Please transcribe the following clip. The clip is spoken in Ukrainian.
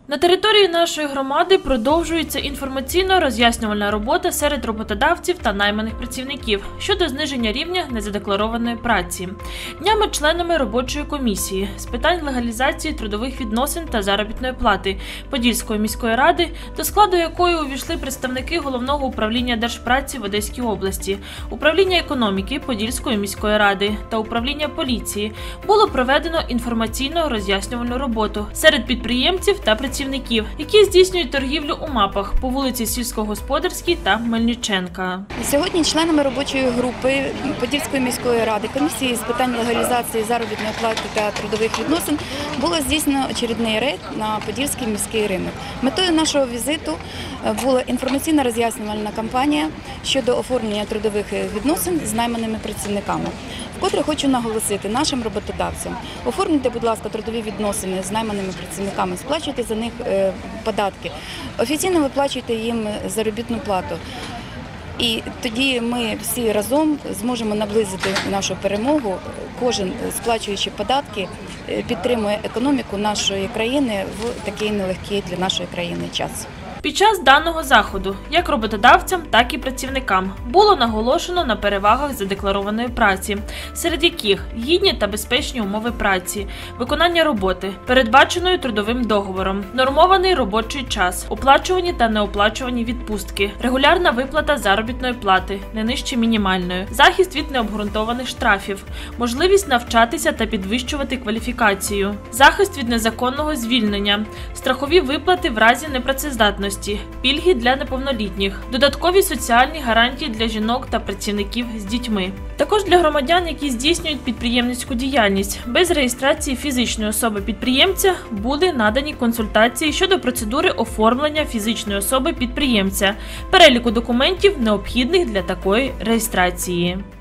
На території нашої громади продовжується інформаційно-роз'яснювальна робота серед роботодавців та найманих працівників щодо зниження рівня незадекларованої праці. Днями членами робочої комісії з питань легалізації трудових відносин та заробітної плати Подільської міської ради, до складу якої увійшли представники Головного управління Держпраці в Одеській області, Управління економіки Подільської міської ради та Управління поліції, було проведено інформаційно-роз'яснювальну роботу серед підприємців та працівників, які здійснюють торгівлю у МАПах по вулиці Сільськогосподарській та Мельниченка. Сьогодні членами робочої групи Подільської міської ради, комісії з питань легалізації заробітної плати та трудових відносин було здійснено очередний рейд на Подільський міський ринок. Метою нашого візиту була інформаційно-роз'яснювальна кампанія щодо оформлення трудових відносин з найманими працівниками. Вкотре хочу наголосити нашим роботодавцям: оформлюйте, будь ласка, трудові відносини з найманими працівниками, сплачуйте за них податки, офіційно виплачуйте їм заробітну плату. І тоді ми всі разом зможемо наблизити нашу перемогу. Кожен, сплачуючи податки, підтримує економіку нашої країни в такий нелегкий для нашої країни час. Під час даного заходу, як роботодавцям, так і працівникам, було наголошено на перевагах задекларованої праці, серед яких гідні та безпечні умови праці, виконання роботи, передбаченої трудовим договором, нормований робочий час, оплачувані та неоплачувані відпустки, регулярна виплата заробітної плати, не нижче мінімальної, захист від необґрунтованих штрафів, можливість навчатися та підвищувати кваліфікацію, захист від незаконного звільнення, страхові виплати в разі непрацездатності, пільги для неповнолітніх, додаткові соціальні гарантії для жінок та працівників з дітьми. Також для громадян, які здійснюють підприємницьку діяльність, без реєстрації фізичної особи-підприємця були надані консультації щодо процедури оформлення фізичної особи-підприємця, переліку документів, необхідних для такої реєстрації.